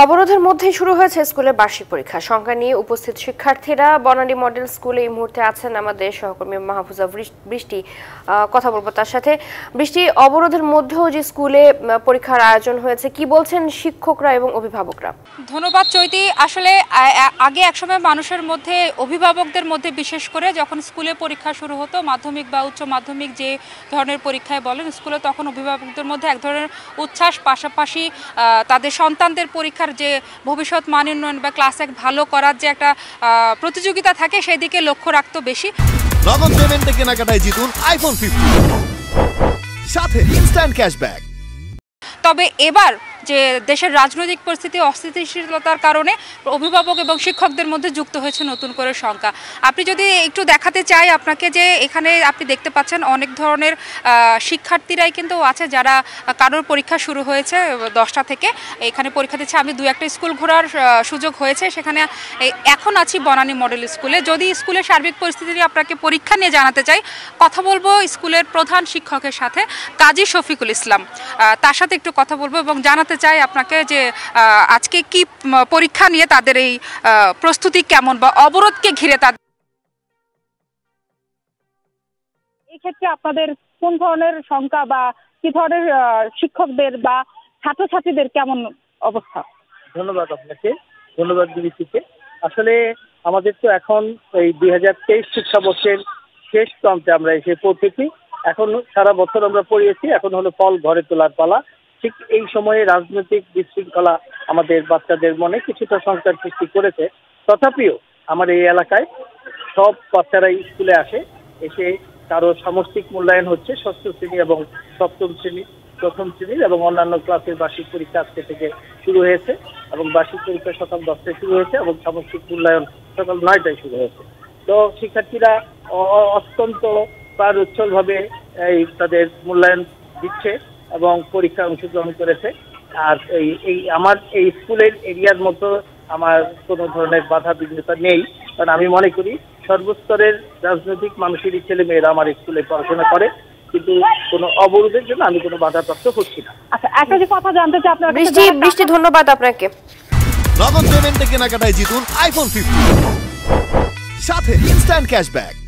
অবরোধের মধ্যে শুরু হয়েছে স্কুলের বার্ষিক পরীক্ষা। সংখ্যা নিয়ে উপস্থিত শিক্ষার্থীরা বনানী মডেল স্কুলে এই মুহূর্তে আছেন আমাদের সহকর্মী মাহফুজা বৃষ্টি। কথা বলবো তার সাথে। বৃষ্টি, অবরোধের মধ্যেও যে স্কুলে পরীক্ষার আয়োজন হয়েছে, কি বলছেন শিক্ষকরা এবং অভিভাবকরা? ধন্যবাদ চৈতি। আসলে আগে একসময় মানুষের মধ্যে, অভিভাবকদের মধ্যে বিশেষ করে যখন স্কুলে পরীক্ষা শুরু হতো, মাধ্যমিক বা উচ্চ মাধ্যমিক যে ধরনের পরীক্ষায় বলেন, স্কুলে তখন অভিভাবকদের মধ্যে এক ধরনের উচ্ছ্বাস, পাশাপাশি তাদের সন্তানদের পরীক্ষার যে ভবিষ্যৎ মান উন্নয়ন বা ক্লাস 1 ভালো করার যে একটা প্রতিযোগিতা থাকে, সেদিকে লক্ষ্য রাখতো বেশি। নগদ পেমেন্টে কেনাকাটায় জিতুন আইফোন 15 সাথে ইনস্ট্যান্ট ক্যাশব্যাক। তবে এবার যে দেশের রাজনৈতিক পরিস্থিতি অস্থিতিশীলতার কারণে অভিভাবক এবং শিক্ষকদের মধ্যে যুক্ত হয়েছে নতুন করে সংখ্যা। আপনি যদি একটু দেখাতে চাই আপনাকে, যে এখানে আপনি দেখতে পাচ্ছেন অনেক ধরনের শিক্ষার্থীরাই কিন্তু আছে, যারা কারোর পরীক্ষা শুরু হয়েছে 10টা থেকে এখানে পরীক্ষা দিচ্ছে। আমি 2-1টা স্কুল ঘোরার সুযোগ হয়েছে, সেখানে এখন আছি বনানী মডেল স্কুলে। যদি স্কুলের সার্বিক পরিস্থিতি নিয়ে আপনাকে পরীক্ষা নিয়ে জানাতে চাই, কথা বলবো স্কুলের প্রধান শিক্ষকের সাথে, কাজী শফিকুল ইসলাম। তার সাথে একটু কথা বলবো এবং জানাতে চাই আপনাকে যে আজকে কি পরীক্ষা নিয়ে তাদের এই প্রস্তুতি কেমন, বা অবরোধকে ঘিরে তাদের এই ক্ষেত্রে আপনাদের কোন ধরনের সংখ্যা বা কি ধরনের শিক্ষকদের বা ছাত্রছাত্রীদের কেমন অবস্থা? ধন্যবাদ আপনাকে, ধন্যবাদ বিবিসিকে। আসলে আমাদের তো এখন এই 2023 শিক্ষাবর্ষের শেষ প্রান্তে আমরা এসে পৌঁছেছি। এখন সারা বছর আমরা পড়িয়েছি, এখন হলো ফল ঘরে তোলার পালা। ঠিক এই সময়ে রাজনৈতিক বিশৃঙ্খলা আমাদের বাচ্চাদের মনে কিছুটা সংকট সৃষ্টি করেছে। তথাপিও আমার এই এলাকায় সব বাচ্চারাই স্কুলে আসে, এসে কারো সামষ্টিক মূল্যায়ন হচ্ছে। ষষ্ঠ শ্রেণী এবং সপ্তম শ্রেণী, প্রথম শ্রেণীর এবং অন্যান্য ক্লাসের বার্ষিক পরীক্ষা আজকে থেকে শুরু হয়েছে, এবং বার্ষিক পরীক্ষা সকাল 10টায় শুরু হয়েছে এবং সামষ্টিক মূল্যায়ন সকাল 9টায় শুরু হয়েছে। তো শিক্ষার্থীরা অত্যন্ত প্রাণ উচ্ছলভাবে তাদের মূল্যায়ন দিচ্ছে এবং পরীক্ষায় অংশগ্রহণ করেছে। আর এই আমার এই স্কুলের এরিয়ার মতো আমার কোনো ধরনের বাধা বিঘ্নতা নেই, কারণ আমি মনে করি সর্বস্তরের রাজনৈতিক মানুষেরই ছেলে মেয়েরা আমার স্কুলে পড়াশোনা করে, কিন্তু কোনো অবরোধের জন্য আমি কোনো বাধাপ্রাপ্ত হচ্ছি না। আচ্ছা, একটা যে কথা জানতে চাই আপনার বৃষ্টি, ধন্যবাদ আপনাকে। নগদ পেমেন্টে কেনাকাটায় জিতুন আইফোন 15 সাথে ইনস্ট্যান্ট ক্যাশব্যাক।